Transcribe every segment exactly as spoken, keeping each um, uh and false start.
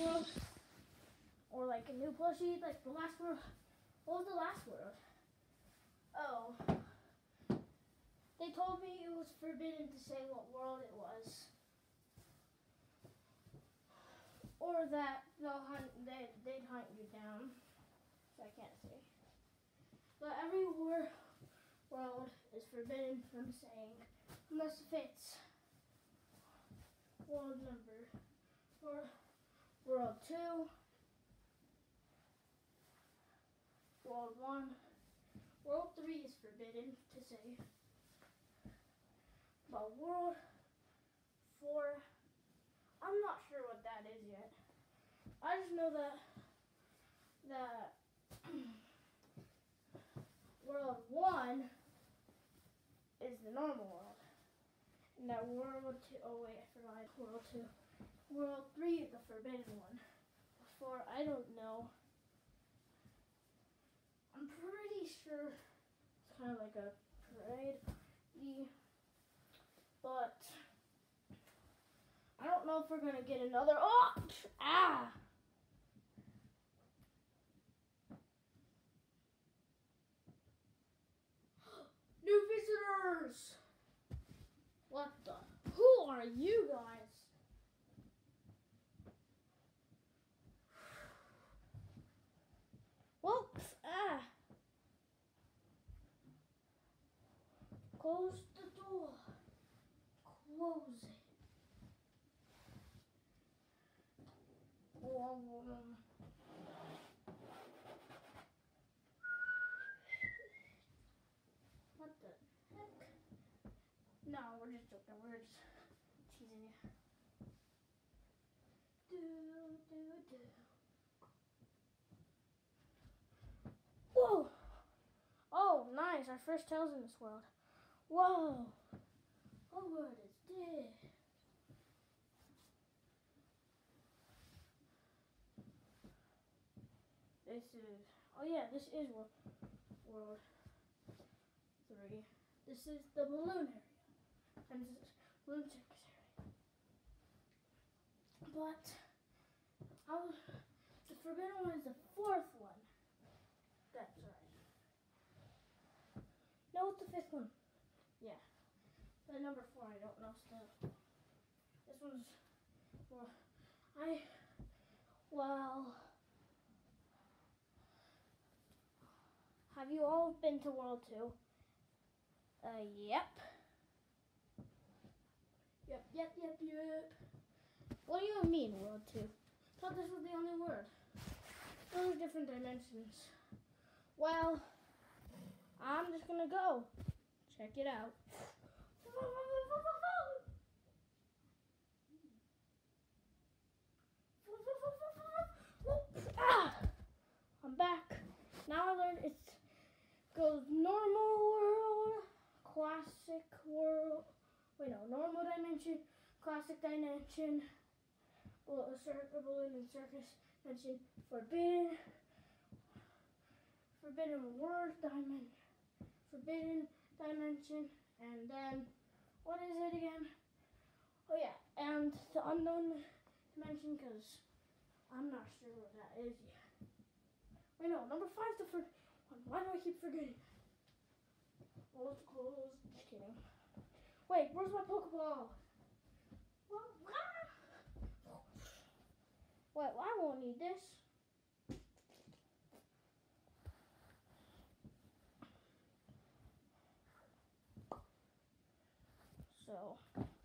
world, or like a new plushie, like the last world. What was the last world? Oh, they told me it was forbidden to say what world it was, or that they'll hunt. They they'd hunt you down. So I can't say. But every war world is forbidden from saying unless if it's world number or world two, world one, world three is forbidden to say. But world four, I'm not sure what that is yet. I just know that that world one is the normal world. And that world two, oh wait, I forgot world two. World three is the forbidden one. Four, I don't know. I'm pretty sure it's kind of like a parade, but I don't know if we're gonna get another. Oh, ah! New visitors! What the? Who are you guys? Whoops! Ah! Close the door. Close it. What the heck? No, we're just joking. We're just teasing you. Do, do, do. Whoa! Oh, nice. Our first tails in this world. Whoa! Oh, what is this? This is, oh yeah, this is world, world three. This is the balloon area. And this is balloon circus area. But, I was, the forbidden one is the fourth one. That's right. No, it's the fifth one. Yeah. The number four, I don't know still. This one's, well, I, well, have you all been to World two? Uh, yep. Yep, yep, yep, yep. What do you mean, World two? I thought this was the only word. Those are different dimensions. Well, I'm just gonna go. Check it out. Ah! I'm back. Now I learned it goes normal world, classic world, wait no, normal dimension, classic dimension, balloon and circus dimension, forbidden, forbidden word dimension, forbidden dimension, and then, what is it again? Oh yeah, and the unknown dimension, because I'm not sure what that is yet. Wait no, number five's the first one. Why do I keep forgetting? Well, let's close. Just kidding. Wait, where's my Pokeball? Wait, I won't need this. So,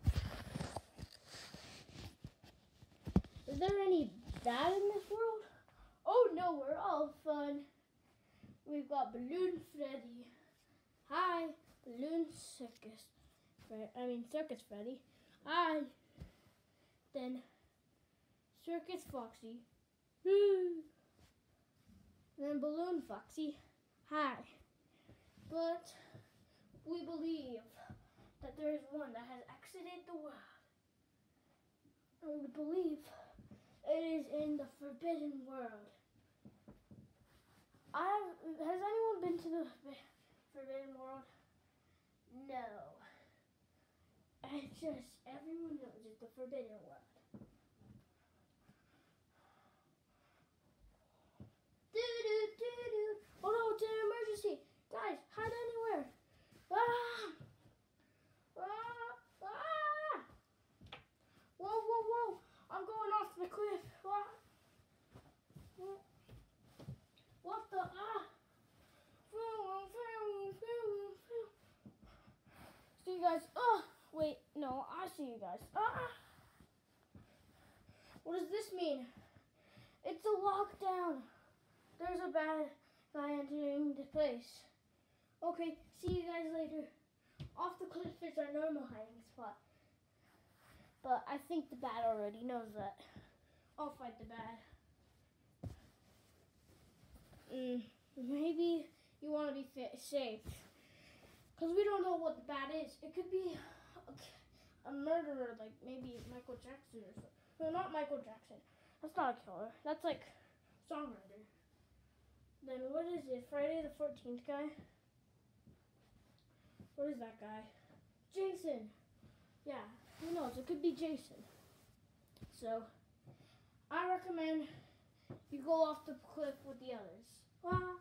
is there any bad in this world? Oh no, we're all fun. We've got Balloon Freddy. Hi, Balloon Circus. I mean Circus Freddy. Hi. Then Circus Foxy. Then Balloon Foxy. Hi. But we believe that there is one that has exited the world. And we believe it is in the forbidden world. I has anyone been to the forbidden world? No. It's just everyone knows it's the forbidden world. What does this mean? It's a lockdown. There's a bad guy entering the place. Okay, see you guys later. Off the cliff is our normal hiding spot. But I think the bat already knows that. I'll fight the bat. Mm, maybe you want to be fit, safe. Because we don't know what the bat is. It could be a, a murderer, like maybe Michael Jackson or something. No, not Michael Jackson. That's not a killer. That's like songwriter. Then what is it? Friday the fourteenth guy? What is that guy? Jason. Yeah, who knows? It could be Jason. So, I recommend you go off the cliff with the others. Ah.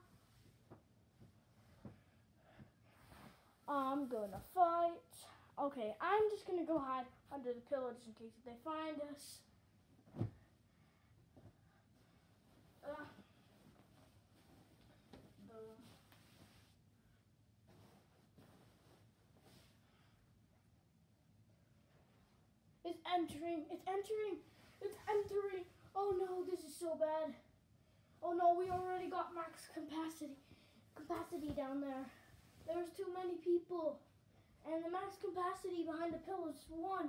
I'm gonna fight. Okay, I'm just gonna go hide under the pillow just in case they find us. Uh, uh, it's entering. It's entering. It's entering. Oh no, this is so bad. Oh no, we already got max capacity. Capacity down there. There's too many people. And the max capacity behind the pillow is one.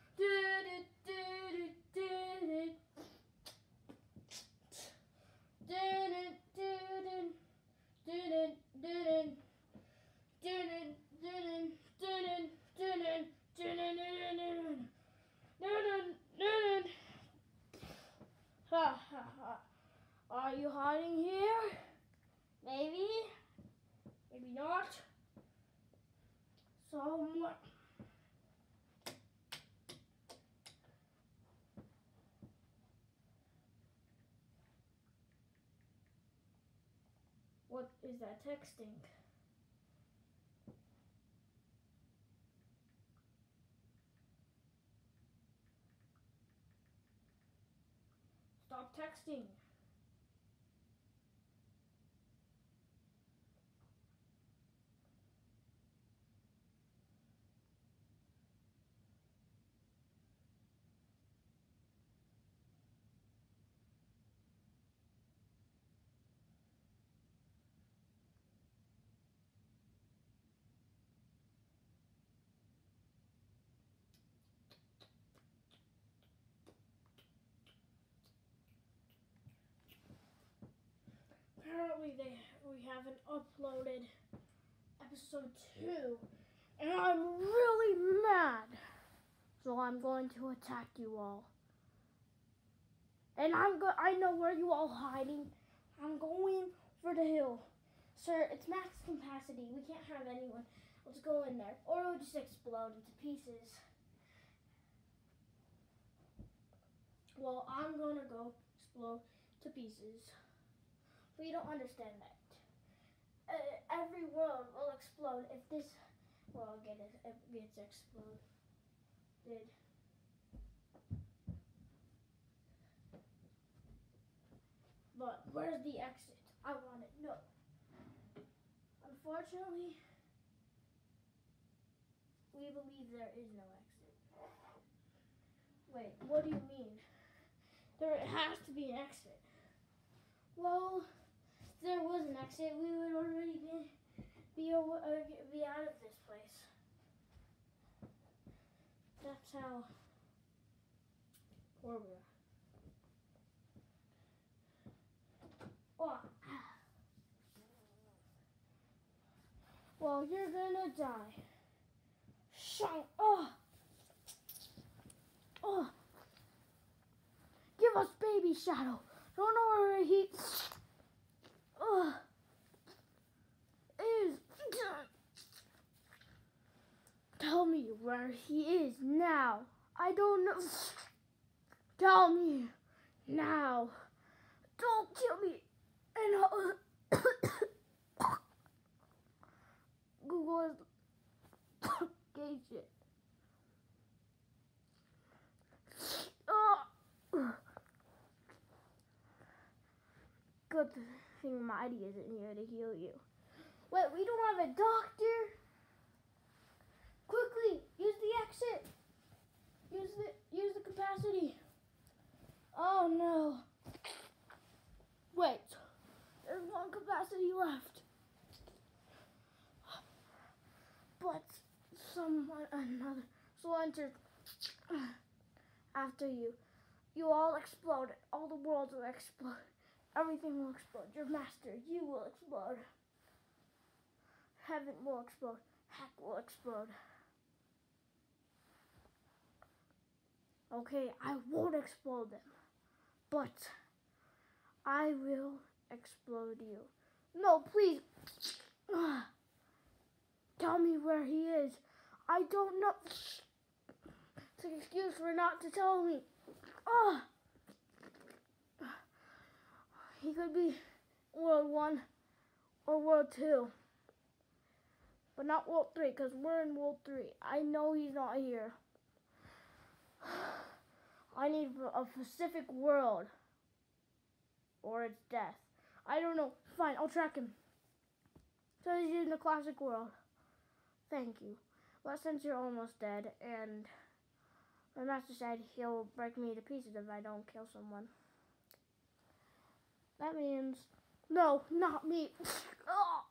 Are you hiding here? Maybe. Maybe not. Somewhere. What is that texting? Stop texting. Apparently they we haven't uploaded episode two, and I'm really mad. So I'm going to attack you all. And I'm go I know where you all hiding. I'm going for the hill. Sir, it's max capacity. We can't have anyone. Let's go in there. Or it'll just explode into pieces. Well, I'm gonna go explode to pieces. But you don't understand that. Uh, every world will explode if this world get it, it gets exploded. But where's the exit? I want it. No. Unfortunately, we believe there is no exit. Wait, what do you mean? There has to be an exit. Well, if there was an exit, we would already be be, uh, be out of this place. That's how poor we are. Oh. Well, you're gonna die. Shine. Oh. Oh. Give us baby Shadow. Don't know where he uh, is. Tell me where he is now. I don't know. Tell me now. Don't kill me. And uh, Google is gauge it. Uh, Good thing Mighty isn't here to heal you. Wait, we don't have a doctor? Quickly, use the exit. Use the use the capacity. Oh no. Wait. There's one capacity left. But someone, another soul entered after you. You all explode. All the worlds will explode. Everything will explode. Your master, you will explode. Heaven will explode. Heck will explode. Okay, I won't explode them. But I will explode you. No, please. Tell me where he is. I don't know. It's an excuse for not to tell me. Oh. He could be World One or World Two. But not World Three, because we're in World Three. I know he's not here. I need a specific world. Or it's death. I don't know. Fine, I'll track him. So he's in the classic world. Thank you. But since you're almost dead, and my master said he'll break me to pieces if I don't kill someone. That means, no, not me. Oh.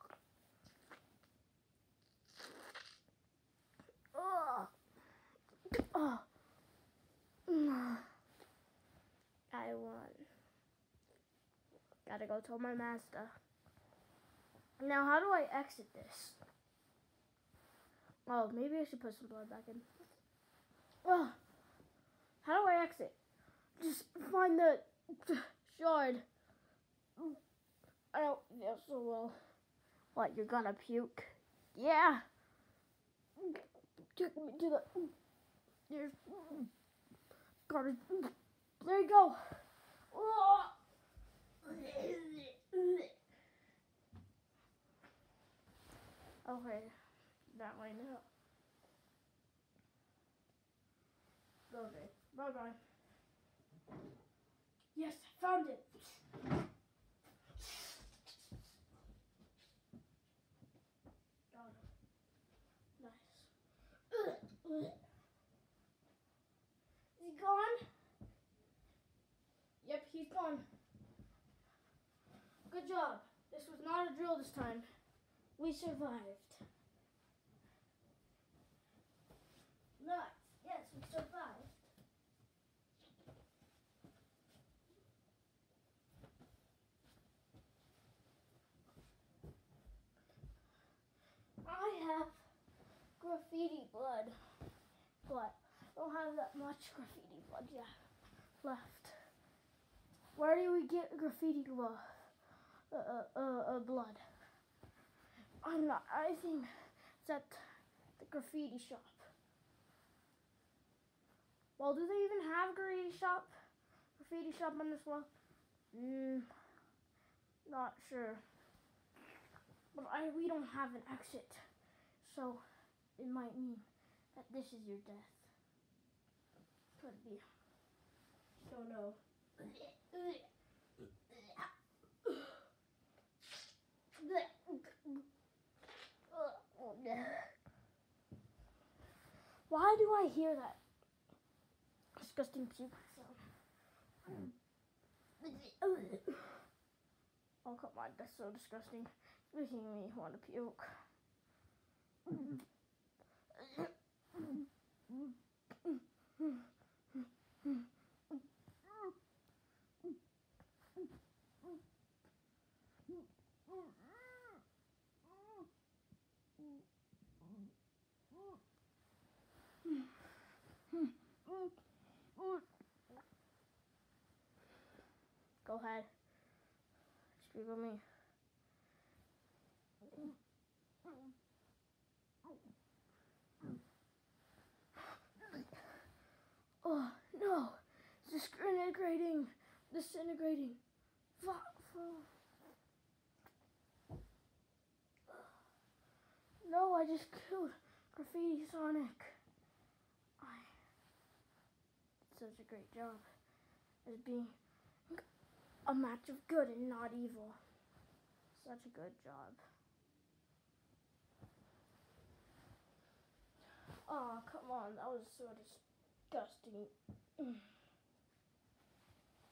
Oh. Oh. I won. Gotta go tell my master. Now, how do I exit this? Oh, maybe I should put some blood back in. Oh, how do I exit? Just find the shard. I don't feel so well. What, you're gonna puke? Yeah. Take me to the... There's... Gotta... There you go. Oh. Okay, that way now. Okay, bye bye. Yes, I found it. Got it. Nice. Is he gone? Yep, he's gone. Good job. This was not a drill this time. We survived. Nuts. Yes, we survived. I have graffiti blood, but I don't have that much graffiti blood yet left. Where do we get graffiti blood? Uh, uh, uh, uh, blood. I'm not. I think it's at the graffiti shop. Well, do they even have graffiti shop? Graffiti shop on this one? Mm, not sure. But I we don't have an exit, so it might mean that this is your death. Could be. Don't know. Why do I hear that disgusting puke sound? Oh, come on, that's so disgusting. It's making me want to puke. Go ahead. Speak with me. Oh no! It's disintegrating, disintegrating. No, I just killed Graffiti Sonic. I did such a great job as being a match of good and not evil. Such a good job. Oh, come on, that was so disgusting.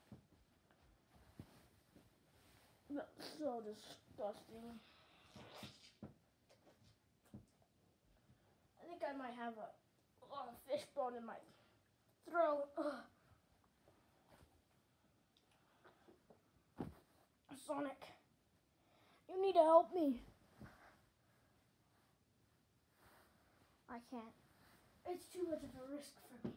That's so disgusting. I think I might have a, a fish bone in my throat. Ugh. Sonic, you need to help me. I can't. It's too much of a risk for me.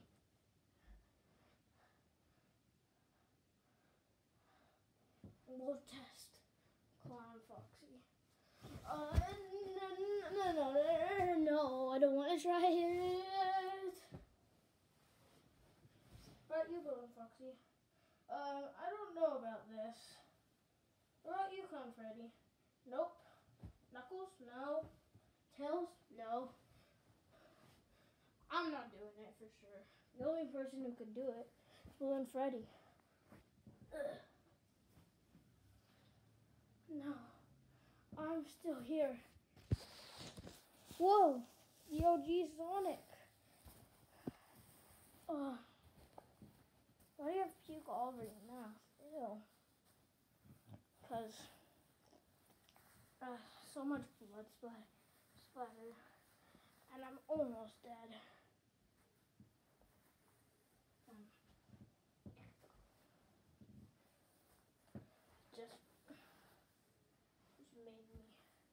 We'll test Clown Foxy. Uh, no, no, no, no, no, I don't want to try it. Right, you go, Foxy. Um, I don't know about this. What about you, Clown Freddy? Nope. Knuckles? No. Tails? No. I'm not doing it for sure. The only person who could do it is Balloon Freddy. Ugh. No. I'm still here. Whoa. The O G Sonic. Ugh. Why do you have puke all over your mouth? Ew. Because uh, so much blood splat splatter. And I'm almost dead. Um, just, just made me,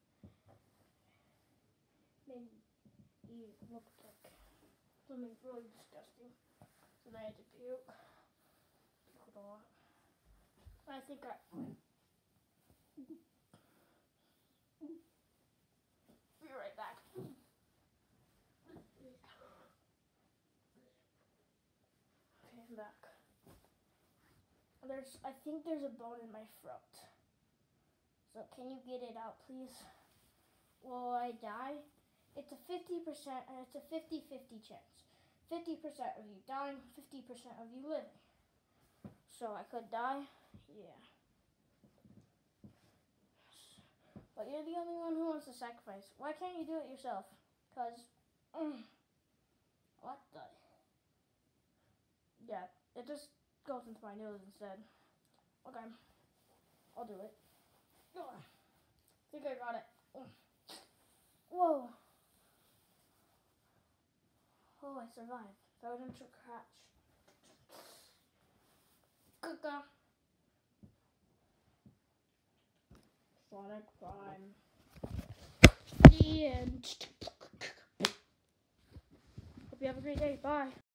made me look like something really disgusting. So I had to puke. Puked a lot. I think I. Be right back. Okay, I'm back. There's, I think there's a bone in my throat. So can you get it out, please? Will I die? It's a fifty percent, and it's a fifty fifty chance. fifty percent of you dying, fifty percent of you living. So I could die, yeah. But you're the only one who wants to sacrifice. Why can't you do it yourself? Cause, mm, what the? Yeah, it just goes into my nose instead. Okay, I'll do it. I think I got it. Whoa. Oh, I survived. That was into a crash. Caca. Sonic Prime. The end. Hope you have a great day. Bye.